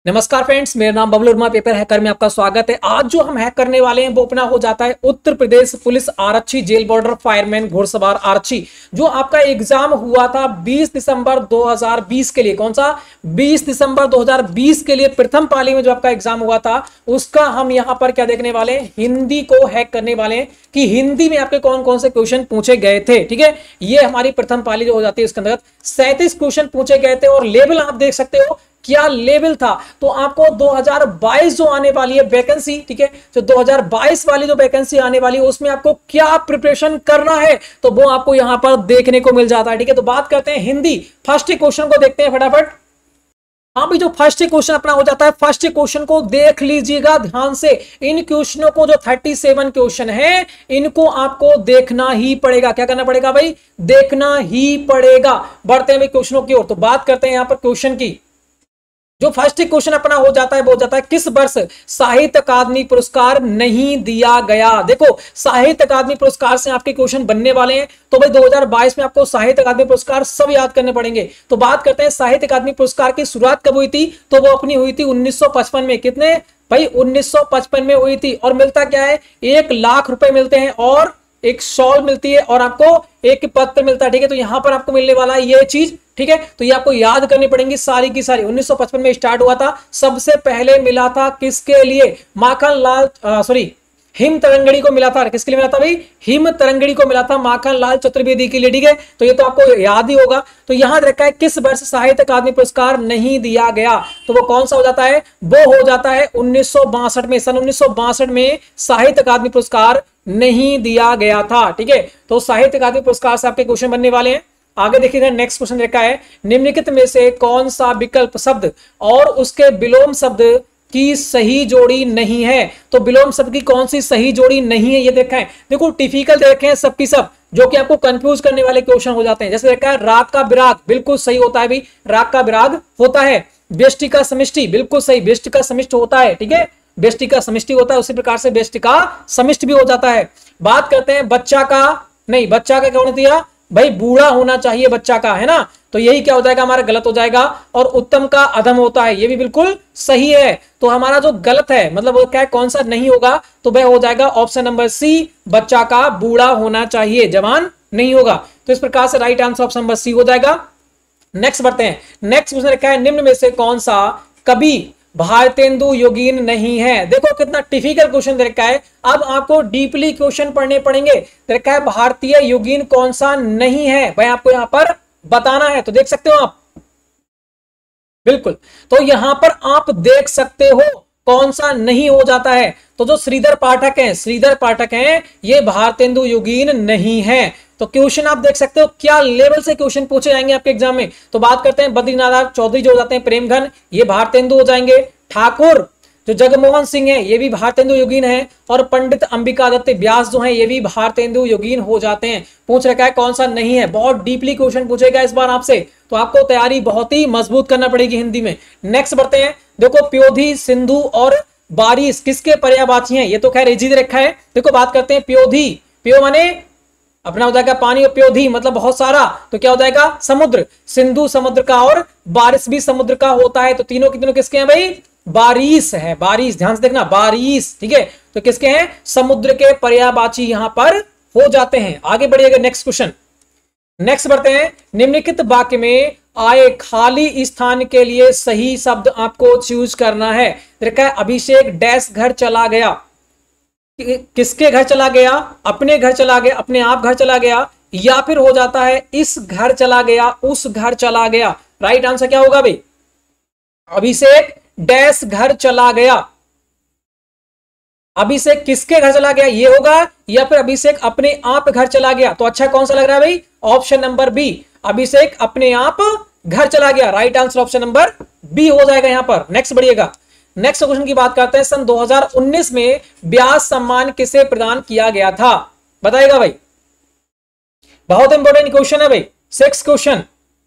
नमस्कार फ्रेंड्स, मेरा नाम बबलू वर्मा, पेपर हैकर में आपका स्वागत है। आज जो हम हैक करने वाले हैं वो अपना हो जाता है उत्तर प्रदेश पुलिस आरक्षी जेल बॉर्डर फायरमैन घुड़सवार आरक्षी। जो आपका एग्जाम हुआ था 20 दिसंबर 2020 के लिए, कौन सा 20 दिसंबर 2020 के लिए प्रथम पाली में जो आपका एग्जाम हुआ था, उसका हम यहाँ पर क्या देखने वाले हैं, हिंदी को हैक करने वाले हैं कि हिंदी में आपके कौन कौन से क्वेश्चन पूछे गए थे। ठीक है, ये हमारी प्रथम पाली जो हो जाती है उसके अंतर्गत 37 क्वेश्चन पूछे गए थे और लेवल आप देख सकते हो क्या लेवल था। तो आपको 2022 जो आने वाली है वैकेंसी, ठीक है, जो 2022 वाली जो वैकेंसी आने वाली है उसमें आपको क्या प्रिपरेशन करना है तो वो आपको यहां पर देखने को मिल जाता है। ठीक है, तो बात करते हैं हिंदी फर्स्ट क्वेश्चन को देखते हैं फटाफट। हाँ भी जो फर्स्ट क्वेश्चन अपना हो जाता है, फर्स्ट क्वेश्चन को देख लीजिएगा ध्यान से। इन क्वेश्चनों को जो 37 क्वेश्चन है इनको आपको देखना ही पड़ेगा। क्या करना पड़ेगा भाई? देखना ही पड़ेगा। बढ़ते हैं भाई क्वेश्चनों की ओर। तो बात करते हैं यहां पर क्वेश्चन की। जो फर्स्ट क्वेश्चन अपना हो जाता है वो हो जाता है किस वर्ष साहित्य अकादमी पुरस्कार नहीं दिया गया। देखो साहित्य अकादमी पुरस्कार से आपके क्वेश्चन बनने वाले हैं तो भाई 2022 में आपको साहित्य अकादमी पुरस्कार सब याद करने पड़ेंगे। तो बात करते हैं साहित्य अकादमी पुरस्कार की शुरुआत कब हुई थी, तो वो अपनी हुई थी 1955 में। कितने भाई? 1955 में हुई थी। और मिलता क्या है? 1,00,000 रुपए मिलते हैं और एक शॉल मिलती है और आपको एक पत्र मिलता है। ठीक है, तो यहां पर आपको मिलने वाला है ये चीज। ठीक है, तो ये आपको याद करनी पड़ेंगी सारी की सारी। 1955 में स्टार्ट हुआ था। सबसे पहले मिला था किसके लिए? माखन लाल सॉरी हिम तरंगड़ी को मिला था। किसके लिए मिला था भाई? हिम तरंगड़ी को मिला था माखन लाल चतुर्वेदी के लिए। ठीक है, तो ये तो आपको याद ही होगा। तो यहां रखा है किस वर्ष साहित्य अकादमी पुरस्कार नहीं दिया गया, तो वो कौन सा हो जाता है? वो हो जाता है 1962 में। सन 1962 में साहित्य अकादमी पुरस्कार नहीं दिया गया था। ठीक है, तो साहित्य अकादमी पुरस्कार से आपके क्वेश्चन बनने वाले हैं। आगे देखिएगा, नेक्स्ट क्वेश्चन रखा है निम्नलिखित में से कौन सा विकल्प शब्द और उसके विलोम शब्द की सही जोड़ी नहीं है। तो विलोम शब्द की कौन सी सही जोड़ी नहीं है ये देखा है। देखो टिपिकल देखे हैं सबकी सब, जो कि आपको कंफ्यूज करने वाले क्वेश्चन हो जाते हैं। जैसे देखा है राग का विराग, बिल्कुल सही होता है भाई, राग का विराग होता है। व्यष्टि का समिष्टि, बिल्कुल सही, व्यष्टि का समिष्ट होता है। ठीक है, व्यष्टि का समिष्टि होता है, उसी प्रकार से व्यष्टि का समिष्ट भी हो जाता है। बात करते हैं बच्चा का, नहीं बच्चा का कौन दिया भाई? बूढ़ा होना चाहिए बच्चा का, है ना। तो यही क्या हो जाएगा हमारा? गलत हो जाएगा। और उत्तम का अधम होता है, ये भी बिल्कुल सही है। तो हमारा जो गलत है मतलब वो क्या है, कौन सा नहीं होगा, तो वह हो जाएगा ऑप्शन नंबर सी, बच्चा का बूढ़ा होना चाहिए, जवान नहीं होगा। तो इस प्रकार से right answer option number C हो जाएगा। नेक्स्ट बढ़ते हैं। नेक्स्ट क्वेश्चन रखा है निम्न में से कौन सा कवि भारतेंदु योगीन नहीं है। देखो कितना टिपिकल क्वेश्चन दे रखा है। अब आपको डीपली क्वेश्चन पढ़ने पड़ेंगे। दे रखा है भारतीय योगीन कौन सा नहीं है, भाई आपको यहां पर बताना है। तो देख सकते हो आप, बिल्कुल, तो यहां पर आप देख सकते हो कौन सा नहीं हो जाता है। तो जो श्रीधर पाठक हैं, श्रीधर पाठक हैं, ये भारतेंदु योगीन नहीं है। तो क्वेश्चन आप देख सकते हो क्या लेवल से क्वेश्चन पूछे जाएंगे आपके एग्जाम में। तो बात करते हैं बद्रीनाथ चौधरी जो हो जाते हैं प्रेमघन, ये भारतेंदु हो जाएंगे। ठाकुर जो जगमोहन सिंह है ये भी भारतेंदु योगीन है। और पंडित अंबिका दत्त व्यास जो है ये भी भारतेंदु योगीन हो जाते हैं। पूछ रखा है कौन सा नहीं है। बहुत डीपली क्वेश्चन पूछेगा इस बार आपसे, तो आपको तैयारी बहुत ही मजबूत करना पड़ेगी हिंदी में। नेक्स्ट बढ़ते हैं। देखो प्योधी, सिंधु और बारिश किसके पर्यायवाची हैं, ये तो खैर इजी रखा है। देखो बात करते हैं प्योधी, प्यो माने अपना हो जाएगा पानी, और प्योधी मतलब बहुत सारा, तो क्या हो जाएगा? समुद्र। सिंधु समुद्र का और बारिश भी समुद्र का होता है। तो तीनों कितनों किसके हैं भाई? बारिश है, बारिश, ध्यान से देखना, बारिश। ठीक है, तो किसके हैं? समुद्र के पर्यायवाची यहां पर हो जाते हैं। आगे बढ़िएगा, नेक्स्ट क्वेश्चन। नेक्स्ट बढ़ते हैं। निम्नलिखित वाक्य में आए खाली स्थान के लिए सही शब्द आपको चूज करना है। देखा है अभिषेक डैश घर चला गया, किसके घर चला गया? अपने घर चला गया, अपने आप घर चला गया, या फिर हो जाता है इस घर चला गया, उस घर चला गया। राइट आंसर क्या होगा भाई? अभिषेक डैश घर चला गया। अभिषेक किसके घर चला गया ये होगा, या फिर अभिषेक अपने आप घर चला गया। तो अच्छा कौन सा लग रहा है भाई? ऑप्शन नंबर बी, अभिषेक अपने आप घर चला गया। Right answer option number B हो जाएगा यहां पर। नेक्स्ट बढ़िएगा। नेक्स्ट क्वेश्चन की बात करते हैं। सन 2019 में व्यास सम्मान किसे प्रदान किया गया था, बताइएगा भाई। बहुत इंपॉर्टेंट क्वेश्चन है भाई, 6 क्वेश्चन।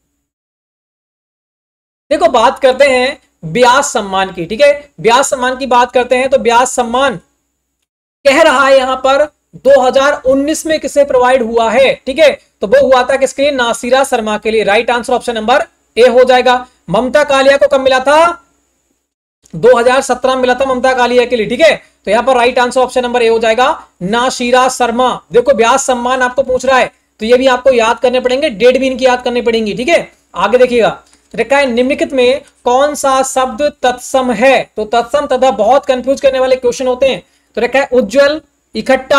देखो बात करते हैं व्यास सम्मान की। ठीक है, व्यास सम्मान की बात करते हैं तो व्यास सम्मान कह रहा है यहां पर 2019 में किसे प्रोवाइड हुआ है। ठीक है, तो वो हुआ था किसके लिए? नासिरा शर्मा के लिए। Right answer option number A हो जाएगा। ममता कालिया को कब मिला था? 2017 में मिला था ममता कालिया के लिए, ठीक है। तो यहां पर right answer option number A हो जाएगा, नाशीरा शर्मा। देखो व्यास सम्मान आपको पूछ रहा है, तो ये भी आपको याद करने पड़ेंगे, डेट भी इनकी याद करनी पड़ेंगी, ठीक है। आगे देखिएगा, रखा है निम्नलिखित में कौन सा शब्द तत्सम है। तो तत्सम तथा बहुत कंफ्यूज करने वाले क्वेश्चन होते हैं। तो रखा है उज्जवल, इकट्ठा,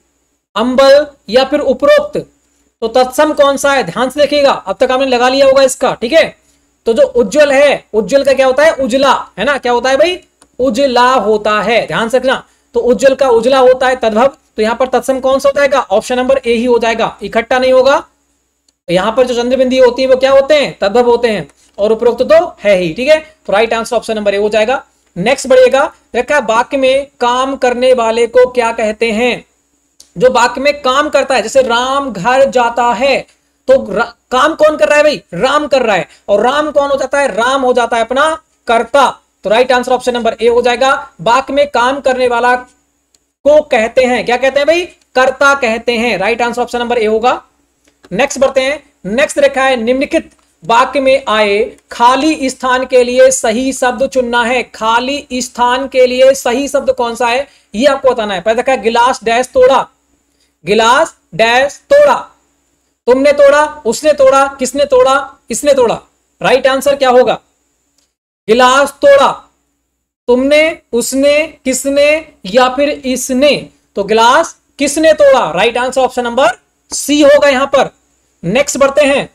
अंबल या फिर उपरोक्त। तो तत्सम कौन सा है, ध्यान से देखिएगा, अब तक आपने लगा लिया होगा इसका, ठीक है। तो जो उज्जवल है, उज्जवल का क्या होता है, उजला, है ना, क्या होता है भाई, उजला होता है, ध्यान से रखना। तो उज्जवल का उजला होता है, तद्भव। तो यहां पर तत्सम कौन सा हो जाएगा, ऑप्शन नंबर ए ही हो जाएगा, इकट्ठा नहीं होगा। यहां पर जो चंद्रबिंदी होती है वो क्या होते हैं, तद्भव होते हैं, और उपरोक्त तो है ही, ठीक है। तो right answer option number A हो जाएगा। नेक्स्ट बढ़ेगा, रखा वाक्य में काम करने वाले को क्या कहते हैं। जो वाक्य में काम करता है, जैसे राम घर जाता है, तो काम कौन कर रहा है भाई, राम कर रहा है, और राम कौन हो जाता है, राम हो जाता है अपना कर्ता। तो right answer option number A हो जाएगा। वाक्य में काम करने वाला को कहते हैं, क्या कहते हैं भाई, कर्ता कहते हैं। Right answer option number A होगा। नेक्स्ट बढ़ते हैं, नेक्स्ट रखा है निम्नलिखित वाक्य में आए खाली स्थान के लिए सही शब्द चुनना है। खाली स्थान के लिए सही शब्द कौन सा है, ये आपको बताना है। पहले रखा है गिलास डैश तोड़ा, गिलास डैश तोड़ा, तुमने तोड़ा, उसने तोड़ा, किसने तोड़ा, इसने तोड़ा। राइट आंसर क्या होगा, गिलास तोड़ा, तुमने, उसने, किसने या फिर इसने। तो गिलास किसने तोड़ा, right answer option number C होगा यहां पर। नेक्स्ट बढ़ते हैं,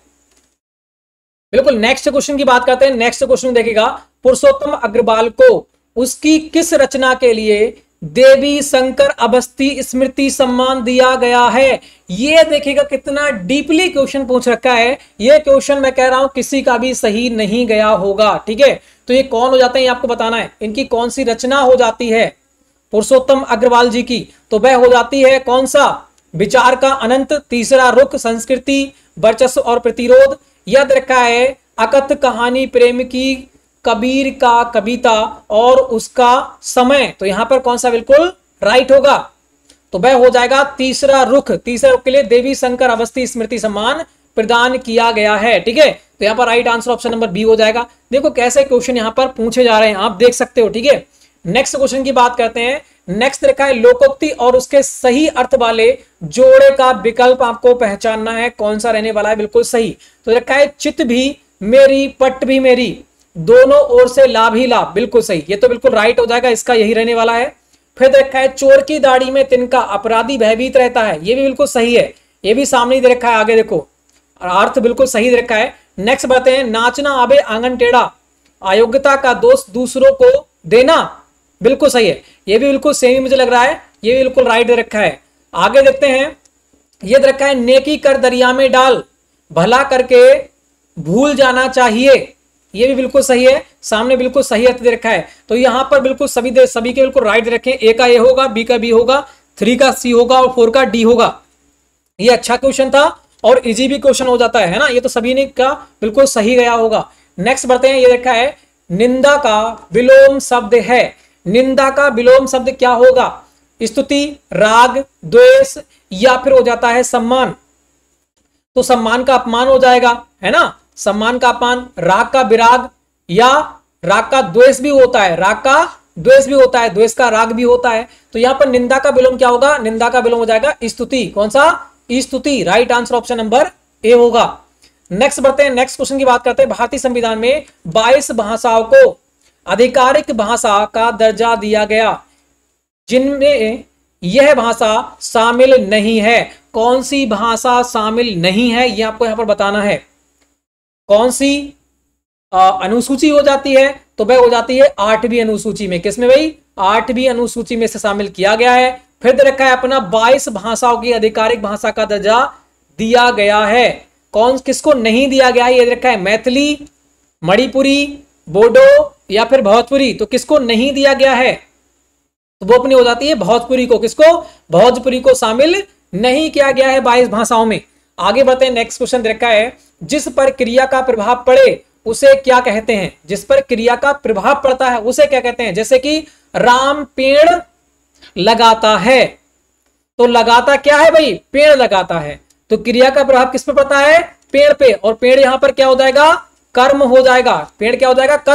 बिल्कुल नेक्स्ट क्वेश्चन की बात करते हैं। नेक्स्ट क्वेश्चन देखिएगा, पुरुषोत्तम अग्रवाल को उसकी किस रचना के लिए देवी शंकर अवस्थी स्मृति सम्मान दिया गया है। ये देखिएगा कितना डीपली क्वेश्चन पूछ रखा है। ये क्वेश्चन मैं कह रहा हूं किसी का भी सही नहीं गया होगा, ठीक है। तो ये कौन हो जाते हैं, ये आपको बताना है, इनकी कौन सी रचना हो जाती है पुरुषोत्तम अग्रवाल जी की। तो वह हो जाती है कौन सा, विचार का अनंत, तीसरा रुख, संस्कृति, वर्चस्व और प्रतिरोध, याद रखा है अकथ कहानी, प्रेम की, कबीर का कविता और उसका समय। तो यहां पर कौन सा बिल्कुल राइट होगा, तो वह हो जाएगा तीसरा रुख। तीसरे रुख के लिए देवी शंकर अवस्थी स्मृति सम्मान प्रदान किया गया है, ठीक है। तो यहां पर right answer option number B हो जाएगा। देखो कैसे क्वेश्चन यहां पर पूछे जा रहे हैं, आप देख सकते हो, ठीक है। नेक्स्ट क्वेश्चन की बात करते हैं। नेक्स्ट रखा है लोकोक्ति और उसके सही अर्थ वाले जोड़े का विकल्प आपको पहचानना है, कौन सा रहने वाला है बिल्कुल सही। तो रखा है चित भी मेरी, पट भी मेरी, दोनों ओर से लाभ ही लाभ, बिल्कुल सही, ये तो बिल्कुल राइट हो जाएगा, इसका यही रहने वाला है। फिर रखा है चोर की दाढ़ी में तिनका, अपराधी भयभीत रहता है, ये भी बिल्कुल सही है, ये भी सामने दे रखा है, आगे देखो अर्थ बिल्कुल सही दे रखा है। नेक्स्ट बातें हैं, नाचना आबे आंगन टेढ़ा, अयोग्यता का दोष दूसरों को देना, बिल्कुल सही है, ये भी बिल्कुल सेम ही मुझे लग रहा है, ये भी बिल्कुल राइट दे रखा है। आगे देखते हैं, ये दे रखा है नेकी कर दरिया में डाल, भला करके भूल जाना चाहिए, ये भी बिल्कुल सही है, सामने बिल्कुल सही अर्थ दे रखा है। तो यहां पर बिल्कुल सभी के बिल्कुल राइट दे रखे हैं। ए का ए होगा, बी का बी होगा, 3 का सी होगा और 4 का डी होगा। ये अच्छा क्वेश्चन था और इजी भी क्वेश्चन हो जाता है ना, ये तो सभी ने का बिल्कुल सही गया होगा। नेक्स्ट बढ़ते हैं, ये रखा है निंदा का विलोम शब्द है। निंदा का विलोम शब्द क्या होगा, स्तुति, राग, द्वेष या फिर हो जाता है सम्मान। तो सम्मान का अपमान हो जाएगा, है ना, सम्मान का अपमान, राग का विराग या राग का द्वेष भी होता है, राग का द्वेष भी होता है, द्वेष का राग भी होता है। तो यहां पर निंदा का विलोम क्या होगा, निंदा का विलोम हो जाएगा स्तुति, कौन सा, स्तुति। Right answer option number A होगा। नेक्स्ट बढ़ते हैं, नेक्स्ट क्वेश्चन की बात करते हैं। भारतीय संविधान में 22 भाषाओं को आधिकारिक भाषा का दर्जा दिया गया, जिनमें यह भाषा शामिल नहीं है। कौन सी भाषा शामिल नहीं है, यह आपको यहां पर बताना है। कौन सी अनुसूची हो जाती है, तो वह हो जाती है 8वीं अनुसूची में। किसमें भाई, 8वीं अनुसूची में से शामिल किया गया है। फिर दे रखा है अपना 22 भाषाओं की आधिकारिक भाषा का दर्जा दिया गया है। कौन किसको नहीं दिया गया है, ये रखा है मैथिली, मणिपुरी, बोडो या फिर भोजपुरी। तो किसको नहीं दिया गया है, तो वो अपनी हो जाती है भोजपुरी को, किसको, भोजपुरी को शामिल नहीं किया गया है 22 भाषाओं में। आगे बढ़ते हैं, नेक्स्ट क्वेश्चन रखा है, जिस पर क्रिया का प्रभाव पड़े उसे क्या कहते हैं। जिस पर क्रिया का प्रभाव पड़ता है उसे क्या कहते हैं, जैसे कि राम पेड़ लगाता है, तो लगाता क्या है भाई, पेड़ लगाता है। तो क्रिया का प्रभाव किस पे पड़ता है, पेड़ पे, और पेड़ यहां पर क्या हो जाएगा, कर्म हो जाएगा। पेड़ क्या हो जाएगा, कर्म।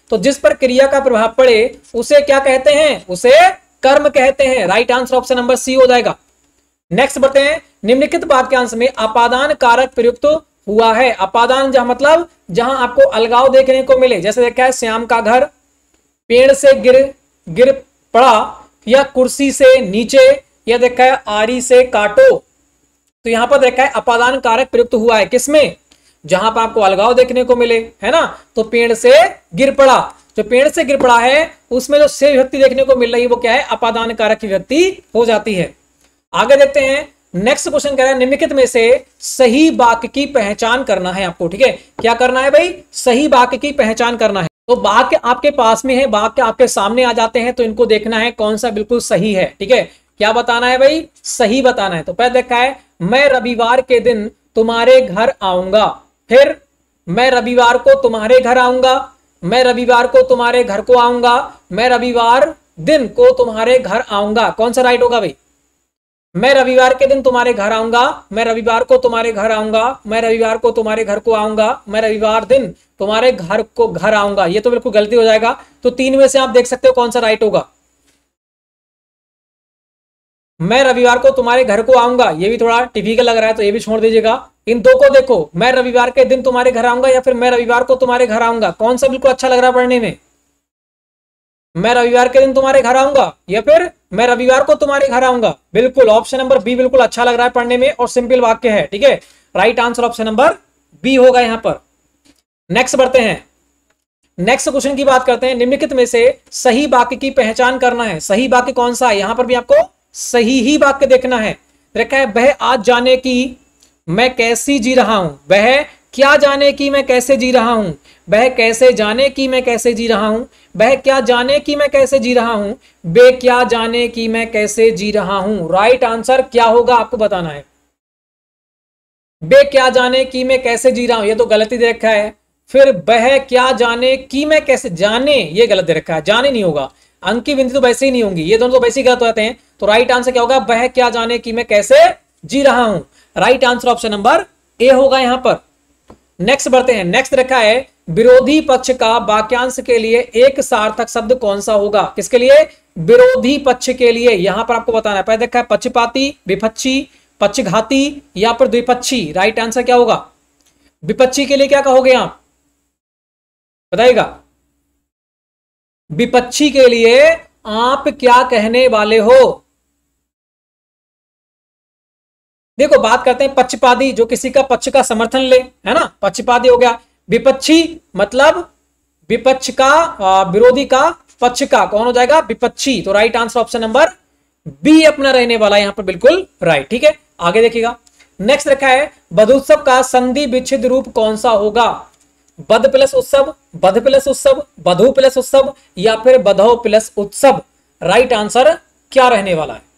तो जिस पर क्रिया का प्रभाव पड़े उसे क्या कहते हैं, उसे कर्म कहते हैं। Right answer option number C हो जाएगा। नेक्स्ट बढ़ते हैं, निम्नलिखित वाक्यांश में अपादान कारक प्रयुक्त हुआ है। अपादान जहां मतलब जहां आपको अलगाव देखने को मिले, जैसे देखा है श्याम का घर पेड़ से गिर पड़ा, या कुर्सी से नीचे, या देखा है आरी से काटो। तो यहां पर देखा है अपादान कारक प्रयुक्त हुआ है किसमें, जहां पर आपको अलगाव देखने को मिले, है ना। तो पेड़ से गिर पड़ा, जो पेड़ से गिर पड़ा है उसमें जो से विभक्ति देखने को मिल रही है वो क्या है, अपादान कारक की विभक्ति हो जाती है। आगे देखते हैं, नेक्स्ट क्वेश्चन कह रहा है निम्नलिखित में से सही वाक्य की पहचान करना है आपको। ठीक है, क्या करना है भाई, सही वाक्य की पहचान करना है। तो वाक्य आपके पास में है, वाक्य आपके सामने आ जाते हैं, तो इनको देखना है कौन सा बिल्कुल सही है। ठीक है, क्या बताना है भाई, सही बताना है। तो पहले देखा है, मैं रविवार के दिन तुम्हारे घर आऊंगा, फिर मैं रविवार को तुम्हारे घर आऊंगा, मैं रविवार को तुम्हारे घर को आऊंगा, मैं रविवार दिन को तुम्हारे घर आऊंगा। कौन सा राइट होगा भाई, मैं रविवार के दिन तुम्हारे घर आऊंगा, मैं रविवार को तुम्हारे घर आऊंगा, मैं रविवार को तुम्हारे घर को आऊंगा, मैं रविवार दिन तुम्हारे घर आऊंगा। ये तो बिल्कुल गलती हो जाएगा। तो तीन में से आप देख सकते हो कौन सा राइट होगा। मैं रविवार को तुम्हारे घर को आऊंगा, ये भी थोड़ा टिपिकल लग रहा है, तो ये भी छोड़ दीजिएगा। इन दो को देखो, मैं रविवार के दिन तुम्हारे घर आऊंगा या फिर मैं रविवार को तुम्हारे घर आऊंगा, कौन सा बिल्कुल अच्छा लग रहा है पढ़ने में, मैं रविवार के दिन तुम्हारे घर आऊंगा या फिर मैं रविवार को तुम्हारे घर आऊंगा। बिल्कुल ऑप्शन नंबर बी बिल्कुल अच्छा लग रहा है पढ़ने में और सिंपल वाक्य है। ठीक है, right answer option number B होगा यहां पर। नेक्स्ट बढ़ते हैं, नेक्स्ट क्वेश्चन की बात करते हैं, निम्नलिखित में से सही वाक्य की पहचान करना है। सही वाक्य कौन सा है, यहां पर भी आपको सही ही वाक्य देखना है। रखा है, वह आज जाने की मैं कैसी जी रहा हूं, वह क्या जाने की मैं कैसे जी रहा हूं, वह कैसे जाने की मैं कैसे जी रहा हूं, वह क्या जाने की मैं कैसे जी रहा हूं, वे क्या जाने की मैं कैसे जी रहा हूं। राइट आंसर क्या होगा आपको बताना है। वे क्या जाने की मैं कैसे जी रहा हूं, ये तो गलती दे रखा है। फिर वह क्या जाने की मैं कैसे, जाने ये गलत दे रखा है, जाने नहीं होगा, अंक की गिनती तो वैसे ही नहीं होंगी, ये दोनों तो वैसे ही गलत हो जाते हैं। तो राइट आंसर क्या होगा, वह क्या जाने की मैं कैसे जी रहा हूं। Right answer option number A होगा यहां पर। नेक्स्ट बढ़ते हैं, नेक्स्ट रखा है, विरोधी पक्ष का वाक्यांश के लिए एक सार्थक शब्द कौन सा होगा। किसके लिए, विरोधी पक्ष के लिए। यहां पर आपको बताना है, पहले देखा है पक्षपाती, विपक्षी, पक्षघाती या फिर द्विपक्षी। राइट आंसर क्या होगा, विपक्षी के लिए क्या कहोगे आप बताइएगा, विपक्षी के लिए आप क्या कहने वाले हो। देखो बात करते हैं पक्षपाती, जो किसी का पक्ष का समर्थन ले, है ना, पक्षपाती हो गया। विपक्षी मतलब विपक्ष का, विरोधी का, पक्ष का, कौन हो जाएगा, विपक्षी। तो right answer option number B अपना रहने वाला यहां पर बिल्कुल राइट। ठीक है, आगे देखिएगा, नेक्स्ट रखा है, बधोत्सव का संधि विच्छेद रूप कौन सा होगा। बध प्लस उत्सव, बध प्लस उत्सव, बधु प्लस उत्सव या फिर बधो प्लस उत्सव। राइट आंसर क्या रहने वाला है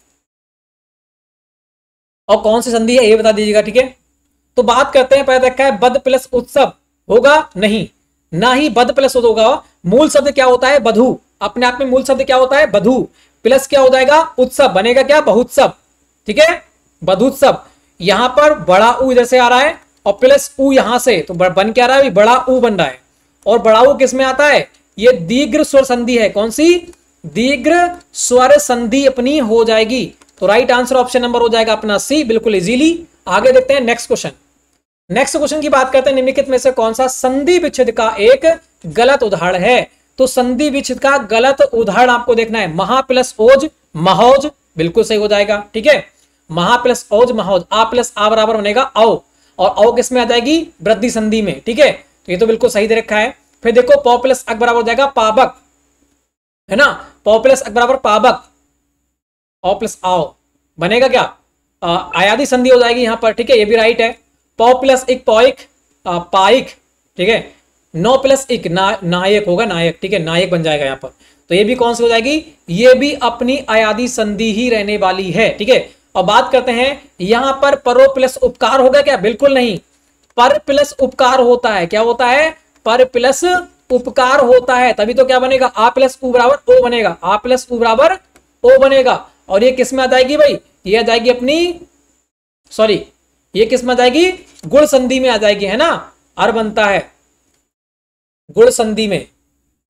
और कौन सी संधि है ये बता दीजिएगा। ठीक है, तो बात करते हैं, पहले रखा है बध प्लस उत्सव होगा नहीं, ना ही बध प्लस होगा। मूल शब्द क्या होता है, बधु, अपने आप में मूल शब्द क्या होता है, बधु, प्लस क्या हो जाएगा, उत्सव, बनेगा क्या, बहुत्सव। ठीक है, बधुत्सव। यहां पर बड़ा ऊ इधर से आ रहा है और प्लस ऊ यहां से, तो बन क्या रहा है, बड़ा ऊ बन रहा है। और बड़ा ऊ किस में आता है, ये दीर्घ स्वर संधि है, कौन सी, दीर्घ स्वर संधि अपनी हो जाएगी। तो राइट आंसर ऑप्शन नंबर हो जाएगा अपना सी, बिल्कुल इजीली। आगे देखते हैं नेक्स्ट क्वेश्चन। नेक्स्ट क्वेश्चन की बात करते हैं, निम्नलिखित में से कौन सा संधि विच्छेद का एक गलत उदाहरण है। तो संधि विच्छेद का गलत उदाहरण आपको देखना है, महा प्लस ओज महौज, बिल्कुल सही हो जाएगा। ठीक है, महा प्लस ओज महौज, आ प्लस आ बराबर बनेगा औ, और औ किस में आ जाएगी, वृद्धि संधि में। ठीक है, तो ये तो बिल्कुल सही दे रखा है। फिर देखो पौ प्लस अक बराबर हो जाएगा पाबक, है ना, पौ प्लस अक बराबर पाबक, औ प्लस आओ बनेगा क्या, आयादी संधि हो जाएगी यहां पर। ठीक है, ये भी राइट है। पौ प्लस एक पौइक, पाइक। ठीक है, नौ प्लस एक नायक होगा, नायक। ठीक है, नायक बन जाएगा यहां पर। तो ये भी कौन सी हो जाएगी, ये भी अपनी आयादी संधि ही रहने वाली है। ठीक है, और बात करते हैं यहां पर परो प्लस उपकार होगा क्या, बिल्कुल नहीं, पर प्लस उपकार होता है। क्या होता है, पर प्लस उपकार होता है, तभी तो क्या बनेगा, आ प्लस उ बराबर ओ बनेगा, आ प्लस उ बराबर ओ बनेगा। और ये किस में आ जाएगी भाई, ये आ जाएगी अपनी, सॉरी, ये किस में आ जाएगी, गुण संधि में आ जाएगी, है ना, अर बनता है गुण संधि में,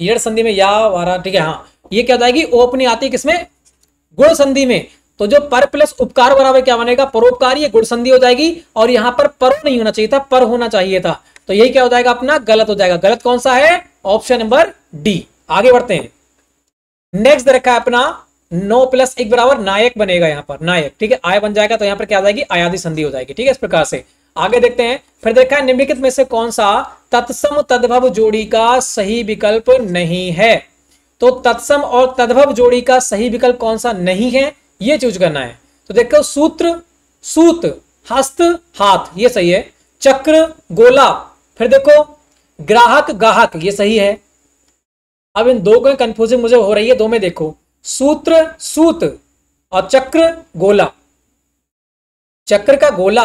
ईड़ संधि में या वारा, ठीक है। हाँ, ये क्या हो जाएगी, ओ अपनी आती है किसमें, गुण संधि में। तो जो पर प्लस उपकार बराबर क्या बनेगा, परोपकारी, ये गुण संधि हो जाएगी। और यहां पर पर नहीं होना चाहिए था, पर होना चाहिए था। तो यही क्या हो जाएगा अपना, गलत हो जाएगा। गलत कौन सा है, ऑप्शन नंबर डी। आगे बढ़ते हैं। नेक्स्ट रखा है अपना 9 + 1 बराबर नायक बनेगा, यहां पर नायक, ठीक है। आय बन जाएगा तो यहां पर क्या आ जाएगी, आयादी संधि हो जाएगी, ठीक है। इस प्रकार से आगे देखते हैं। फिर देखा है निम्नलिखित में से कौन सा तत्सम तद्भव जोड़ी का सही विकल्प नहीं है। तो तत्सम और तद्भव जोड़ी का सही विकल्प कौन सा नहीं है, ये चूज करना है। तो देखो सूत्र सूत, हस्त हाथ, ये सही है। चक्र गोला, फिर देखो ग्राहक गाहक, ये सही है। अब इन दो को कंफ्यूजिंग मुझे हो रही है, दो में देखो, सूत्र सूत और चक्र गोला। चक्र का गोला,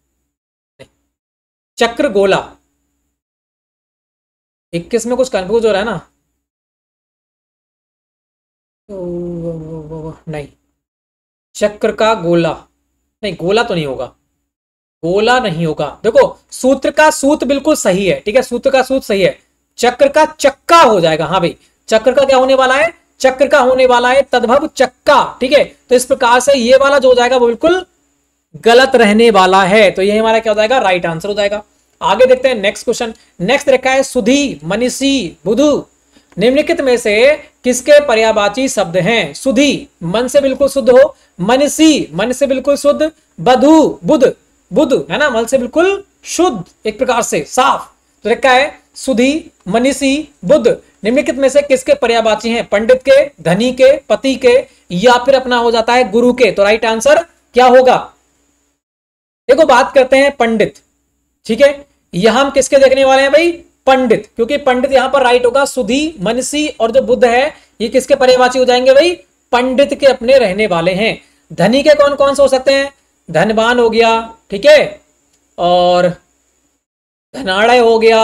चक्र गोला, 21 में कुछ कंफ्यूज हो रहा है ना। नहीं, चक्र का गोला नहीं, गोला तो नहीं होगा, गोला नहीं होगा। देखो सूत्र का सूत बिल्कुल सही है, ठीक है, सूत्र का सूत सही है। चक्र का चक्का हो जाएगा। हाँ भाई, चक्र का क्या होने वाला है, चक्र का होने वाला है तद्भव चक्का, ठीक है। तो इस प्रकार से ये वाला जो हो जाएगा वो बिल्कुल गलत रहने वाला है। तो ये हमारा क्या हो जाएगा, राइट आंसर हो जाएगा। आगे देखते हैं नेक्स्ट क्वेश्चन। नेक्स्ट रखा है सुधी, मनीषी, बुधु। निम्नलिखित में से किसके पर्यायवाची शब्द हैं। सुधी मन से बिल्कुल शुद्ध हो, मनीषी मन से बिल्कुल शुद्ध, बधु बुध, बुध है ना, मन से बिल्कुल शुद्ध, एक प्रकार से साफ। तो रखा है सुधी, मनीषी, बुध निम्नलिखित में से किसके पर्यायवाची हैं। पंडित के, धनी के, पति के, या फिर अपना हो जाता है गुरु के। तो राइट आंसर क्या होगा, देखो बात करते हैं पंडित, ठीक है। यहां हम किसके देखने वाले हैं भाई, पंडित, क्योंकि पंडित यहां पर राइट होगा। सुधी, मनीषी और जो बुद्ध है ये किसके पर्यायवाची हो जाएंगे भाई, पंडित के अपने रहने वाले हैं। धनी के कौन कौन से हो सकते हैं, धनवान हो गया, ठीक है, और धनाढ़ हो गया,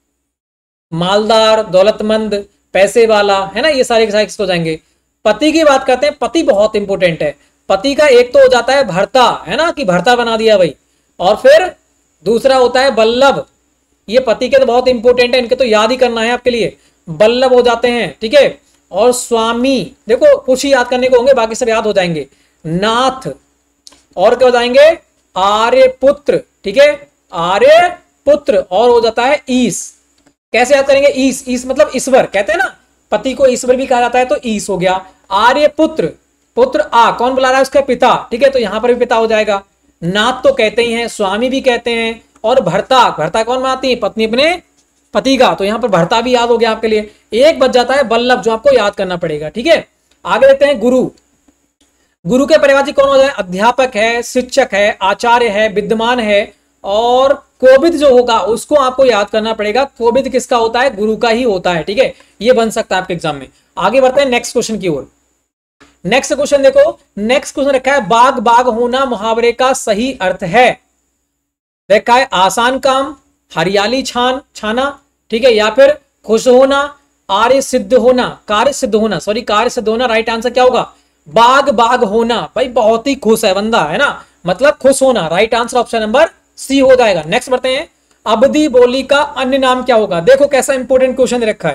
मालदार, दौलतमंद, पैसे वाला, है ना, ये सारे के सारे किसको जाएंगे। पति की बात करते हैं, पति बहुत इंपॉर्टेंट है। पति का एक तो हो जाता है भर्ता, है ना, कि भर्ता बना दिया भाई, और फिर दूसरा होता है बल्लभ। ये पति के तो बहुत इंपॉर्टेंट है, इनके तो याद ही करना है आपके लिए, बल्लभ हो जाते हैं, ठीक है। और स्वामी, देखो कुछ ही याद करने को होंगे, बाकी सब याद हो जाएंगे। नाथ, और क्या हो जाएंगे, आर्यपुत्र, ठीक है, आर्यपुत्र, और हो जाता है ईश। कैसे याद करेंगे, ईश, ईश मतलब ईश्वर, कहते हैं ना, पति को ईश्वर भी कहा जाता है, तो ईश हो गया। आर्यपुत्र, पुत्र आ, कौन बुला रहा है, उसका पिता, ठीक है, तो यहां पर भी पिता हो जाएगा। नाथ तो कहते ही हैं, स्वामी भी कहते हैं, और भर्ता, भर्ता कौन बनाती है, पत्नी अपने पति का, तो यहां पर भर्ता भी याद हो गया आपके लिए। एक बच जाता है बल्लभ, जो आपको याद करना पड़ेगा, ठीक है। आगे देखते हैं गुरु। गुरु के पर्यायवाची कौन हो जाए, अध्यापक है, शिक्षक है, आचार्य है, विद्वान है, और कोविद जो होगा उसको आपको याद करना पड़ेगा। कोविद किसका होता है, गुरु का ही होता है, ठीक है, ये बन सकता है आपके एग्जाम में। आगे बढ़ते हैं नेक्स्ट क्वेश्चन की ओर। नेक्स्ट क्वेश्चन देखो, नेक्स्ट क्वेश्चन रखा है बाग बाग होना मुहावरे का सही अर्थ है। देखा है आसान काम, हरियाली छान छाना, ठीक है, या फिर खुश होना, कार्य सिद्ध होना, कार्य सिद्ध होना, सॉरी कार्य सिद्ध होना। राइट आंसर क्या होगा, बाग बाग होना, भाई बहुत ही खुश है बंदा, है ना, मतलब खुश होना। Right answer option number C हो जाएगा। नेक्स्ट बढ़ते हैं, अवधि बोली का अन्य नाम क्या होगा। देखो कैसा इंपॉर्टेंट क्वेश्चन रखा है,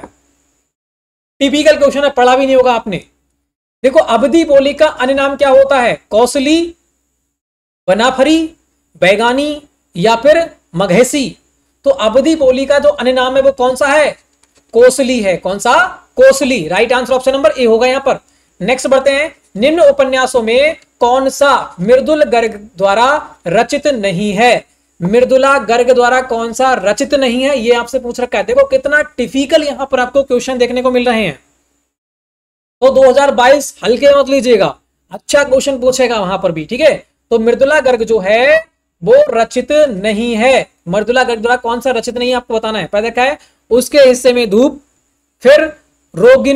टिपिकल क्वेश्चन है, पढ़ा भी नहीं होगा आपने। देखो अवधि बोली का अन्य नाम क्या होता है, कौशली, वनाफरी, बैगानी, या फिर मघेसी। तो अवधि बोली का जो अन्य नाम है वो कौन सा है, कोसली है। कौन सा, Kosli. Right answer option number A होगा यहां पर। नेक्स्ट बढ़ते हैं, निम्न उपन्यासों में कौन सा मृदुल गर्ग द्वारा रचित नहीं है। मृदुला गर्ग द्वारा कौन सा रचित नहीं है, ये आपसे पूछ रखा है। देखो कितना टिपिकल यहां पर आपको क्वेश्चन देखने को मिल रहे हैं। तो 2022 हल्के मत लीजिएगा, अच्छा क्वेश्चन पूछेगा वहां पर भी, ठीक है। तो मृदुला गर्ग जो है वो रचित नहीं है। मृदुला गर्ग द्वारा कौन सा रचित नहीं है आपको बताना है। पहले क्या है, उसके हिस्से में धूप, फिर रोगिन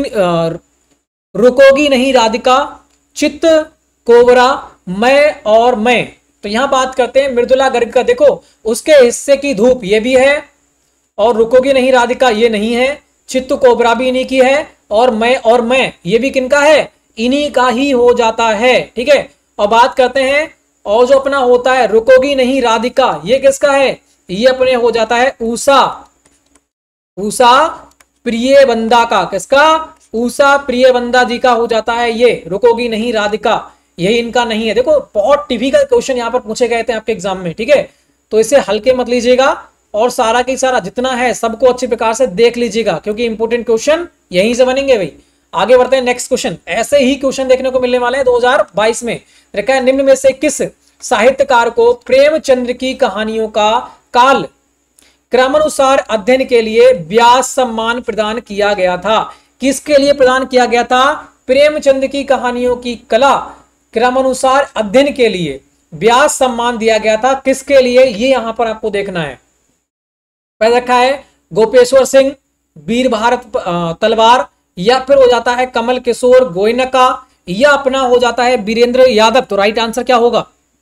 रुकोगी नहीं राधिका, चित्त कोबरा, मैं और मैं। तो यहां बात करते हैं मृदुला गर्ग का। देखो उसके हिस्से की धूप ये भी है, और रुकोगी नहीं राधिका ये नहीं है, चित्त कोबरा भी इन्हीं की है, और मैं ये भी किनका है, इन्हीं का ही हो जाता है, ठीक है। और बात करते हैं, और जो अपना होता है रुकोगी नहीं राधिका, ये किसका है, ये अपने हो जाता है उषा, उषा प्रिय बंदा का, किसका, उषा प्रिय बंदा जी का हो जाता है ये, रुकोगी नहीं राधिका, यही इनका नहीं है। देखो बहुत टिपिकल क्वेश्चन यहाँ पर पूछे गए थे आपके एग्जाम में, ठीक है, तो इसे हल्के मत लीजिएगा और सारा की सारा जितना है सबको अच्छी प्रकार से देख लीजिएगा, क्योंकि इंपोर्टेंट क्वेश्चन यहीं से बनेंगे भाई। आगे बढ़ते हैं नेक्स्ट क्वेश्चन। ऐसे ही क्वेश्चन देखने को मिलने वाले हैं 2022 में। देखा है, निम्न में से किस साहित्यकार को प्रेमचंद्र की कहानियों का काल क्रमानुसार अध्ययन के लिए व्यास सम्मान प्रदान किया गया था? किसके लिए प्रदान किया गया था? प्रेमचंद की कहानियों की कला क्रमानुसार अध्ययन के लिए व्यास सम्मान दिया गया था। किसके लिए, ये यहां पर आपको देखना है। पहले रखा है गोपेश्वर सिंह, वीर भारत तलवार, या फिर हो जाता है कमल किशोर गोयनका, या अपना हो जाता है वीरेंद्र यादव। तो राइट आंसर क्या होगा?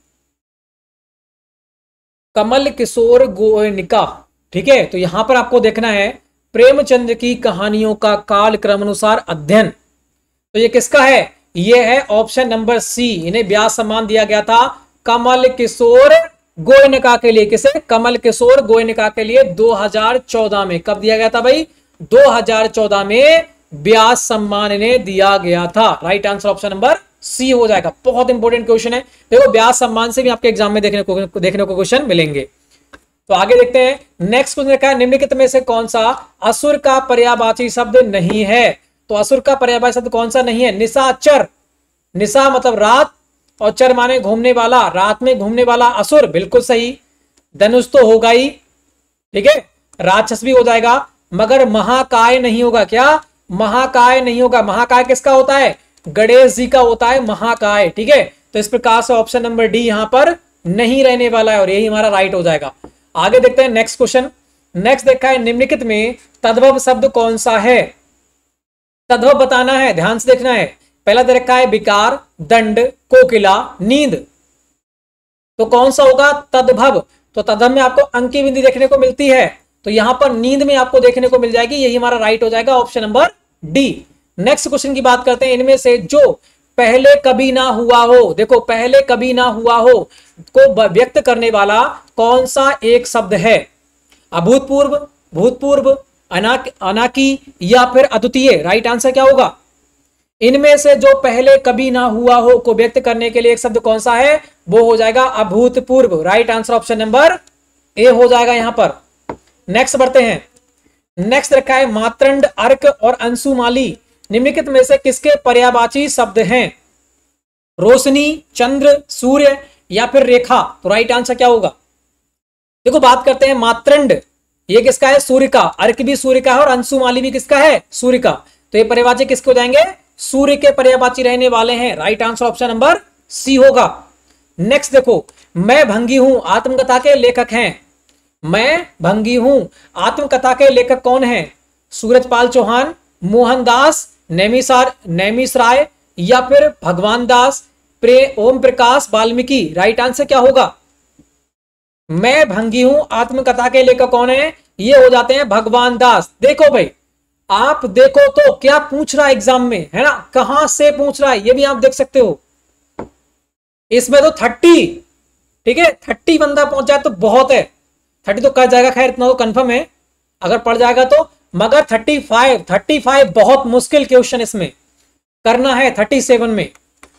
कमल किशोर गोयनका, ठीक है। तो यहां पर आपको देखना है प्रेमचंद की कहानियों का काल क्रमानुसार अध्ययन, तो ये किसका है? ये है ऑप्शन नंबर सी, इन्हें व्यास सम्मान दिया गया था कमल किशोर गोयनका के लिए। किसे? कमल किशोर गोयनका के लिए 2014 में। कब दिया गया था भाई? 2014 में व्यास सम्मान इन्हें दिया गया था। Right answer option number C हो जाएगा। बहुत इंपॉर्टेंट क्वेश्चन है, देखो व्यास सम्मान से भी आपके एग्जाम में देखने को क्वेश्चन मिलेंगे। तो आगे देखते हैं नेक्स्ट क्वेश्चन लिखा है, निम्नलिखित में से कौन सा असुर का पर्यायवाची शब्द नहीं है? तो असुर का पर्यायवाची शब्द कौन सा नहीं है? निशाचर, निशा मतलब रात और चर माने घूमने वाला, रात में घूमने वाला असुर, बिल्कुल सही। धनुष तो होगा ही, ठीक है, राक्षस भी हो जाएगा, मगर महाकाय नहीं होगा। क्या? महाकाय नहीं होगा। महाकाय किसका होता है? गणेश जी का होता है महाकाय, ठीक है। तो इस प्रकार से ऑप्शन नंबर डी यहां पर नहीं रहने वाला है और यही हमारा राइट हो जाएगा। आगे देखते हैं नेक्स्ट क्वेश्चन। नेक्स्ट देखा है, निम्नलिखित में तद्भव शब्द कौन सा है? तद्भव बताना है, ध्यान से देखना है। पहला दे रखा है विकार, दंड, कोकिला, नींद। तो कौन सा होगा? तद्भव। तो तद्भव में आपको अंक की बिंदी देखने को मिलती है, तो यहां पर नींद में आपको देखने को मिल जाएगी, यही हमारा राइट हो जाएगा option number D. Next question की बात करते हैं, इनमें से जो पहले कभी ना हुआ हो, देखो पहले कभी ना हुआ हो को व्यक्त करने वाला कौन सा एक शब्द है? अभूतपूर्व, भूतपूर्व, अनाकी, या फिर अद्वितीय। राइट आंसर क्या होगा? इनमें से जो पहले कभी ना हुआ हो को व्यक्त करने के लिए एक शब्द कौन सा है? वो हो जाएगा अभूतपूर्व। Right answer option number A हो जाएगा यहां पर। नेक्स्ट बढ़ते हैं। नेक्स्ट रखा है मातृंड, अर्क और अंशुमाली निम्नलिखित में से किसके पर्यायवाची शब्द हैं? रोशनी, चंद्र, सूर्य, या फिर रेखा। तो राइट आंसर क्या होगा? देखो बात करते हैं मातृंड, ये किसका है? सूर्य का। अर्क भी सूर्य का है और अंशुमाली भी किसका है? सूर्य का। तो ये पर्यायवाची किसके हो जाएंगे? सूर्य के पर्यायवाची रहने वाले हैं। Right answer option number C होगा। नेक्स्ट देखो, मैं भंगी हूं आत्मकथा के लेखक हैं। मैं भंगी हूं आत्मकथा के लेखक कौन है? सूरजपाल चौहान, मोहनदास, नैमिषराय, या फिर भगवान दास, ओम प्रकाश वाल्मीकि। राइट आंसर क्या होगा? मैं भंगी हूं आत्मकथा के लेखक कौन है? ये हो जाते हैं भगवान दास। देखो भाई, आप देखो तो क्या पूछ रहा है एग्जाम में, है ना, कहां से पूछ रहा है ये भी आप देख सकते हो। इसमें तो 30, ठीक है, 30 बंदा पहुंच जाए तो बहुत है। 30 तो कर जाएगा, खैर इतना तो कंफर्म है अगर पढ़ जाएगा तो, मगर 35 बहुत मुश्किल क्वेश्चन इसमें करना है। 37 में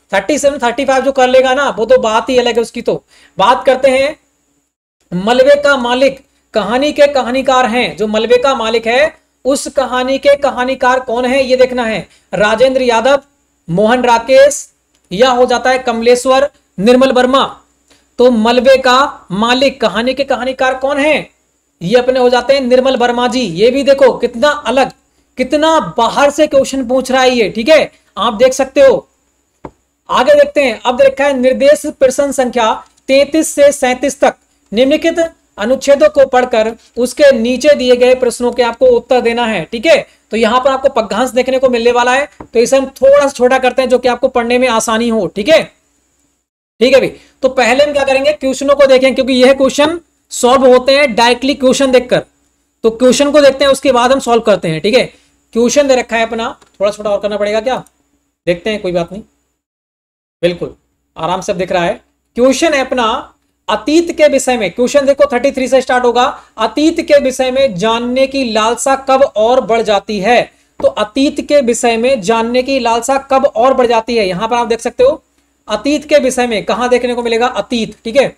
35 जो कर लेगा ना वो तो बात ही अलग है उसकी। तो बात करते हैं मलबे का मालिक कहानी के कहानीकार हैं। जो मलबे का मालिक है उस कहानी के कहानीकार कौन है ये देखना है। राजेंद्र यादव, मोहन राकेश, या हो जाता है कमलेश्वर, निर्मल वर्मा। तो मलबे का मालिक कहानी के कहानीकार कौन है? ये अपने हो जाते हैं निर्मल वर्मा जी। ये भी देखो कितना अलग, कितना बाहर से क्वेश्चन पूछ रहा है ये, ठीक है, आप देख सकते हो। आगे देखते हैं, अब देखा है निर्देश प्रश्न संख्या 33 से 37 तक निम्नलिखित अनुच्छेदों को पढ़कर उसके नीचे दिए गए प्रश्नों के आपको उत्तर देना है, ठीक है। तो यहां पर आपको पद्यांश देखने को मिलने वाला है, तो इसे हम थोड़ा सा छोटा करते हैं जो कि आपको पढ़ने में आसानी हो, ठीक है। ठीक है भाई, तो पहले हम क्या करेंगे, क्वेश्चनों को देखें, क्योंकि यह क्वेश्चन सॉल्व होते हैं डायरेक्टली क्वेश्चन देखकर। तो क्वेश्चन को देखते हैं, उसके बाद हम सॉल्व करते हैं, ठीक है। क्वेश्चन दे रखा है अपना, थोड़ा छोटा और करना पड़ेगा क्या, देखते हैं, कोई बात नहीं, बिल्कुल आराम से दिख रहा है। क्वेश्चन है अपना, अतीत के विषय में, क्वेश्चन देखो 33 से स्टार्ट होगा। अतीत के विषय में जानने की लालसा कब और बढ़ जाती है? तो अतीत के विषय में जानने की लालसा कब और बढ़ जाती है, यहां पर आप देख सकते हो अतीत के विषय में कहां देखने को मिलेगा, अतीत, ठीक है।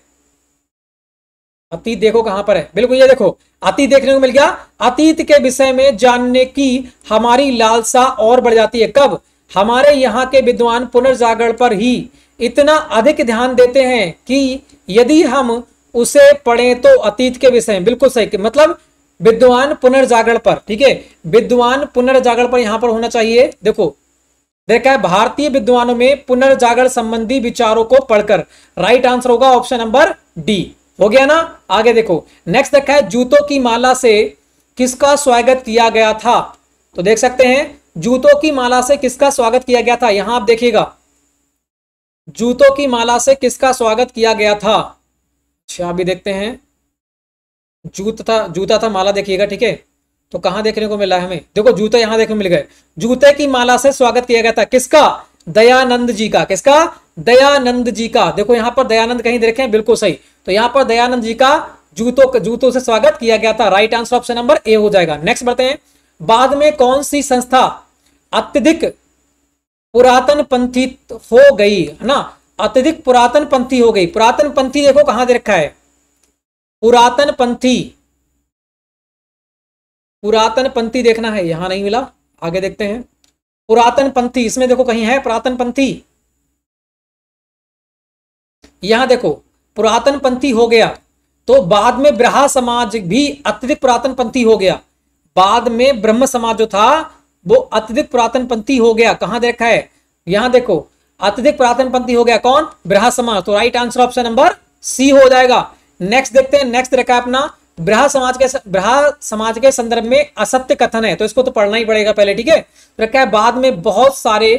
अतीत देखो कहां पर है, बिल्कुल ये देखो अतीत देखने को मिल गया। अतीत के विषय में जानने की हमारी लालसा और बढ़ जाती है कब? हमारे यहाँ के विद्वान पुनर्जागरण पर ही इतना अधिक ध्यान देते हैं कि यदि हम उसे पढ़ें तो अतीत के विषय में, बिल्कुल सही, मतलब विद्वान पुनर्जागरण पर, ठीक है, विद्वान पुनर्जागरण पर यहां पर होना चाहिए। देखो देखा है, भारतीय विद्वानों में पुनर्जागरण संबंधी विचारों को पढ़कर, राइट आंसर होगा ऑप्शन नंबर डी। हो गया ना। आगे देखो नेक्स्ट देखा है, जूतों की माला से किसका स्वागत किया गया था? तो देख सकते हैं जूतों की माला से किसका स्वागत किया गया था, यहां आप देखिएगा जूतों की माला से किसका स्वागत किया गया था। अच्छा अभी देखते हैं, जूता था माला, देखिएगा, ठीक है। तो कहां देखने को मिला है हमें, देखो जूते यहां देखने को मिल गए। जूते की माला से स्वागत किया गया था किसका? दयानंद जी का। किसका? दयानंद जी का। देखो यहां पर दयानंद कहीं देखे, बिल्कुल सही। तो यहां पर दयानंद जी का जूतों से स्वागत किया गया था, right answer option number A हो जाएगा। नेक्स्ट बढ़ते हैं, बाद में कौन सी संस्था अत्यधिक पुरातन पंथी हो गई, है ना, अत्यधिक पुरातन पंथी हो गई। पुरातन पंथी देखो कहां दे रखा है, पुरातन पंथी, पुरातन पंथी देखना है, यहां नहीं मिला, आगे देखते हैं। पुरातन पंथी इसमें देखो कहीं है पुरातन पंथी, यहां देखो पुरातन पंथी हो गया। तो बाद में ब्रहा समाज भी अत्यधिक पुरातन पंथी हो गया। बाद में ब्रह्म समाज जो था वो अत्यधिक पुरातन पंथी हो गया। कहां देखा है, यहां देखो अत्यधिक पुरातन पंथी हो गया, कौन? ब्रहा समाज। तो right answer option number C हो जाएगा। नेक्स्ट देखते हैं, नेक्स्ट रखा है अपना ब्रहा समाज के संदर्भ में असत्य कथन है, तो इसको तो पढ़ना ही पड़ेगा पहले, ठीक है। रखा है बाद में बहुत सारे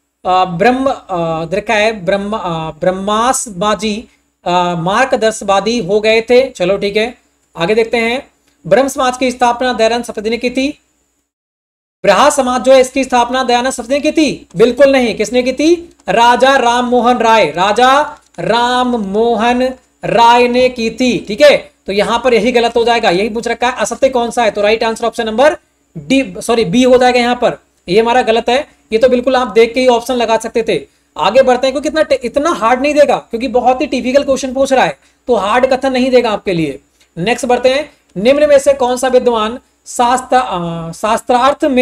ब्रह्मासबाजी मार्गदर्शवादी हो गए थे। चलो ठीक है, आगे देखते हैं। ब्रह्म समाज की स्थापना दयानंद सरस्वती ने की थी। ब्रहा समाज जो है इसकी स्थापना दयानंद सरस्वती ने की थी? बिल्कुल नहीं। किसने की थी? राजा राम मोहन राय, राजा राम मोहन राय ने की थी, ठीक है। तो यहां पर यही गलत हो जाएगा, यही पूछ रखा है असत्य कौन सा है, तो right answer option number D, sorry B हो जाएगा। यहां पर ये हमारा गलत है, ये तो बिल्कुल आप देख के ही ऑप्शन लगा सकते थे। आगे बढ़ते हैं, क्योंकि इतना हार्ड नहीं देगा, क्योंकि बहुत ही टिपिकल क्वेश्चन पूछ रहा है, तो हार्ड कथन नहीं देगा आपके लिए। नेक्स्ट बढ़ते हैं, निम्न में से कौन सा विद्वान शास्त्रार्थ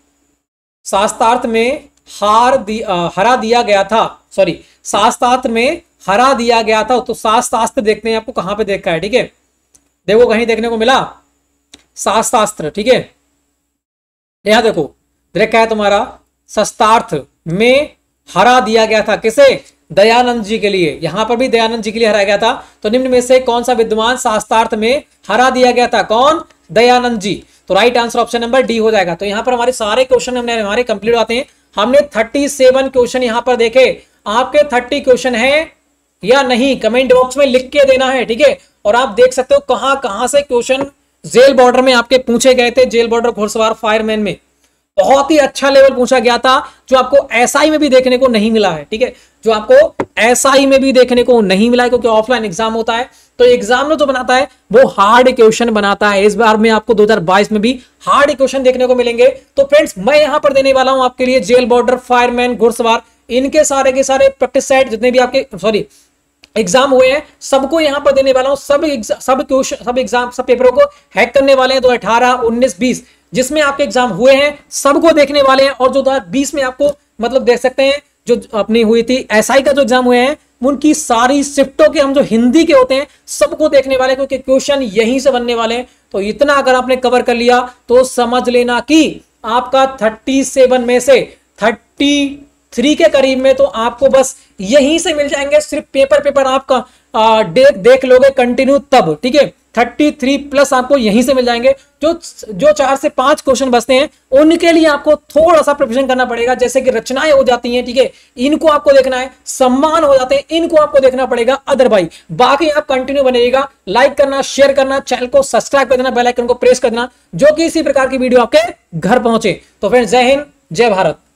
में हरा दिया गया था, सॉरी शास्त्रार्थ में हरा दिया गया था। तो शास्त्र देखते हैं आपको कहां पे देखा है, ठीक है। देखो कहीं देखने को मिला शास्त्र, ठीक है। यहां देखो देखा है तुम्हारा शास्त्रार्थ में हरा दिया गया था, किसे? दयानंद जी के लिए। यहां पर भी दयानंद जी के लिए हराया गया था। तो निम्न में से कौन सा विद्वान शास्त्रार्थ में हरा दिया गया था, कौन? दयानंद जी। तो right answer option number D हो जाएगा। तो यहां पर हमारे सारे क्वेश्चन हमारे कंप्लीट होते हैं। हमने 37 क्वेश्चन यहां पर देखे। आपके 30 क्वेश्चन है या नहीं, कमेंट बॉक्स में लिख के देना है, ठीक है। और आप देख सकते हो कहां कहां से क्वेश्चन जेल बॉर्डर में आपके पूछे गए थे। जेल बॉर्डर घुड़सवार फायरमैन में बहुत ही अच्छा लेवल पूछा गया था, जो आपको एसआई में भी देखने को नहीं मिला है, ठीक है। जो आपको एसआई में भी देखने को नहीं मिला है, क्योंकि ऑफलाइन एग्जाम होता है, तो एग्जाम में जो बनाता है वो हार्ड क्वेश्चन बनाता है। इस बार में आपको 2022 में भी हार्ड क्वेश्चन देखने को मिलेंगे। तो फ्रेंड्स मैं यहां पर देने वाला हूं आपके लिए जेल बॉर्डर, फायरमैन, घुड़सवार, इनके सारे के सारे प्रैक्टिस सेट जितने भी आपके एग्जाम हुए हैं सबको यहां पर देने वाला हूं। सब पेपरों को हैक करने वाले हैं 2018, 19, 20 जिसमें आपके एग्जाम हुए हैं सबको देखने वाले हैं। और जो 2020 में आपको मतलब देख सकते हैं जो अपनी हुई थी एसआई का जो एग्जाम हुए हैं, उनकी सारी शिफ्टों के हम जो हिंदी के होते हैं सबको देखने वाले, क्योंकि क्वेश्चन यहीं से बनने वाले हैं। तो इतना अगर आपने कवर कर लिया तो समझ लेना कि आपका 37 में से 33 के करीब में तो आपको बस यहीं से मिल जाएंगे। सिर्फ पेपर आपका देख लोगे कंटिन्यू तब, ठीक है। 33 प्लस आपको यहीं से मिल जाएंगे। जो 4 से 5 क्वेश्चन बचते हैं उनके लिए आपको थोड़ा सा प्रिपरेशन करना पड़ेगा, जैसे कि रचनाएं हो जाती हैं, ठीक है, इनको आपको देखना है। सम्मान हो जाते हैं, इनको आपको देखना पड़ेगा। अदरवाइज बाकी आप कंटिन्यू बनेगा। लाइक करना, शेयर करना, चैनल को सब्सक्राइब कर देना, बेल आइकन को प्रेस कर देना, जो कि इसी प्रकार की वीडियो आपके घर पहुंचे। तो फ्रेंड्स जय हिंद, जय भारत।